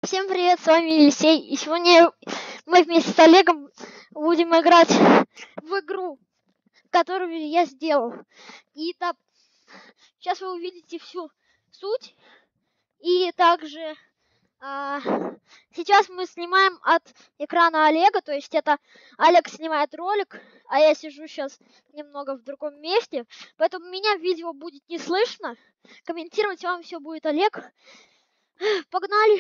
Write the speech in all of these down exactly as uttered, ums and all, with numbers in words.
Всем привет, с вами Елисей, и сегодня мы вместе с Олегом будем играть в игру, которую я сделал. И так, сейчас вы увидите всю суть, и также а, сейчас мы снимаем от экрана Олега, то есть это Олег снимает ролик, а я сижу сейчас немного в другом месте, поэтому меня в видео будет не слышно, комментировать вам все будет Олег. Погнали!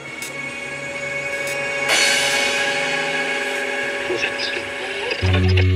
Thank you.